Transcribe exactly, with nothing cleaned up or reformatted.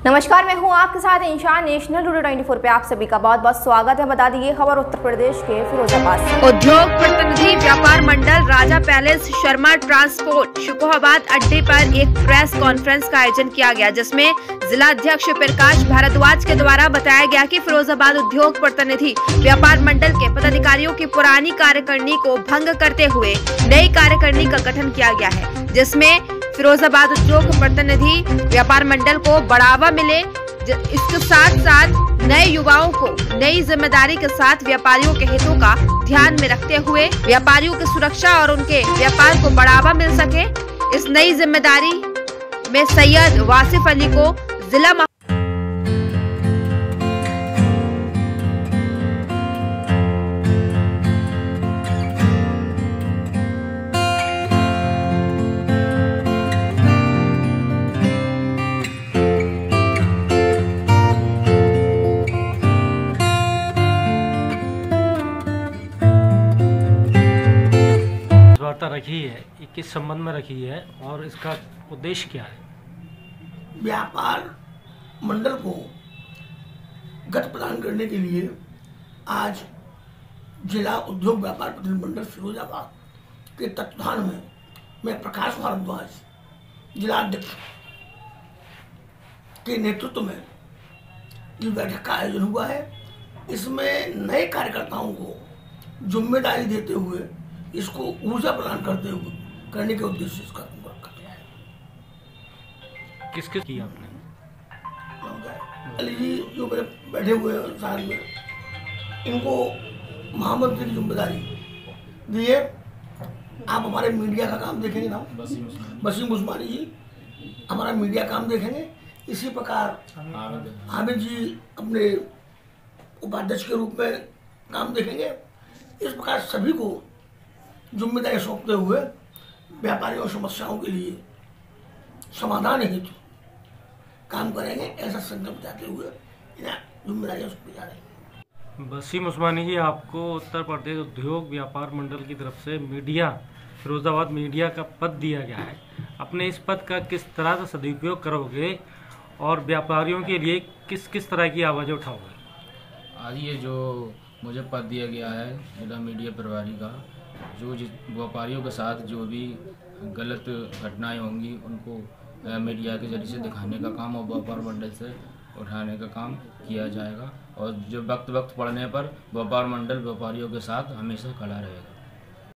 नमस्कार, मैं हूं आपके साथ इंशान। नेशनल रूरल चौबीस पे आप सभी का बहुत बहुत स्वागत है। बता दी खबर उत्तर प्रदेश के फिरोजाबाद से। उद्योग प्रतिनिधि व्यापार मंडल राजा पैलेस शर्मा ट्रांसपोर्ट शुकोहाबाद अड्डे पर एक प्रेस कॉन्फ्रेंस का आयोजन किया गया, जिसमें जिला अध्यक्ष प्रकाश भारद्वाज के द्वारा बताया गया कि फिरोजाबाद उद्योग प्रतिनिधि व्यापार मंडल के पदाधिकारियों की पुरानी कार्यकारिणी को भंग करते हुए नई कार्यकारिणी का गठन किया गया है, जिसमें फिरोजाबाद उद्योग प्रतिनिधि व्यापार मंडल को बढ़ावा मिले। इसके साथ साथ नए युवाओं को नई जिम्मेदारी के साथ व्यापारियों के हितों का ध्यान में रखते हुए व्यापारियों की सुरक्षा और उनके व्यापार को बढ़ावा मिल सके। इस नई जिम्मेदारी में सैयद वासिफ अली को जिला वार्ता रखी है, ये किस संबंध में रखी है और इसका उद्देश्य क्या है? व्यापार मंडल को गति प्रदान करने के लिए आज जिला उद्योग व्यापार प्रतिनिधि मंडल फिरोजाबाद के तत्वाधान में मैं प्रकाश भारद्वाज जिला अध्यक्ष के नेतृत्व में इस बैठक का आयोजन हुआ है। इसमें नए कार्यकर्ताओं को जिम्मेदारी देते हुए इसको ऊर्जा प्रदान करते हुए करने के उद्देश्य से इसका रखा गया है। किस किस किया आपने? अली जी जो मेरे बैठे हुए हैं साथ में, इनको महामंत्री की जिम्मेदारी दी है। आप हमारे मीडिया का काम देखेंगे ना, बसीम उस्मानी जी हमारा मीडिया काम देखेंगे। इसी प्रकार हामिद जी अपने उपाध्यक्ष के रूप में काम देखेंगे। इस प्रकार सभी को जिम्मेदारी सौंपते हुए व्यापारियों समस्याओं के लिए समाधान हेतु काम करेंगे, ऐसा संकल्प जाते हुए जिम्मेदारियां सौंपी जा रही हैं। बसीम उस्मानी जी, आपको उत्तर प्रदेश उद्योग व्यापार मंडल की तरफ से मीडिया फिरोजाबाद मीडिया का पद दिया गया है। अपने इस पद का किस तरह से सदुपयोग करोगे और व्यापारियों के लिए किस किस तरह की आवाज़ें उठाओगे? आज ये जो मुझे पद दिया गया है जिला मीडिया प्रभारी का, जो व्यापारियों के साथ जो भी गलत घटनाएं होंगी उनको मीडिया के जरिए से दिखाने का काम और व्यापार मंडल से उठाने का काम किया जाएगा, और जो वक्त वक्त पड़ने पर व्यापार मंडल व्यापारियों के साथ हमेशा खड़ा रहेगा।